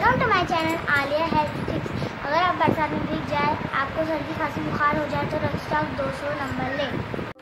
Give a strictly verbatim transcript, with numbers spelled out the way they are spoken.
Welcome to my channel Alia health tips. अगर आप बरसात में भीग जाए, आपको सर्दी खांसी बुखार हो जाए तो रक्तचाप दो सौ नंबर लें।